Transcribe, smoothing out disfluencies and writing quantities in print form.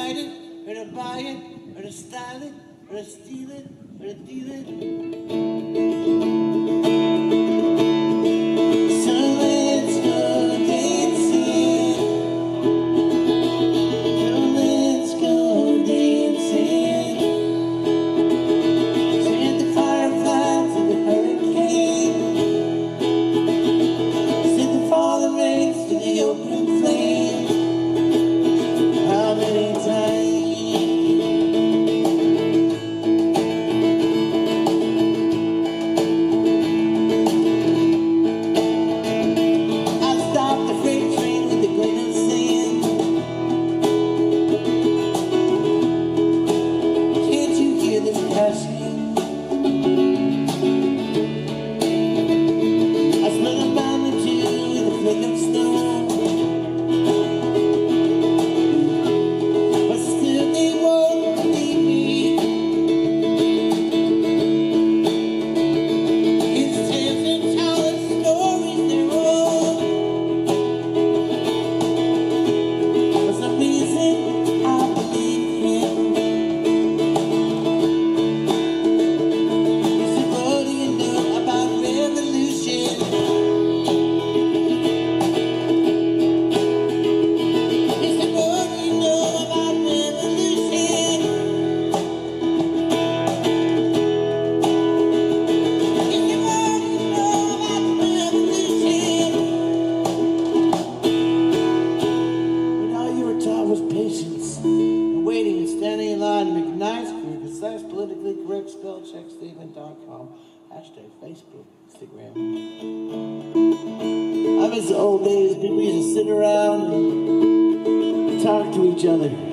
ride it, or to buy it, or to style it, or to steal it, or to deal it. So let's go dancing. Oh, let's go dancing. Send the firefly to the hurricane. Send the falling rains to the open flame. How many times? Politically correct spellcheckstatement.com #Facebook, Instagram. I miss the old days. People used to sit around and talk to each other.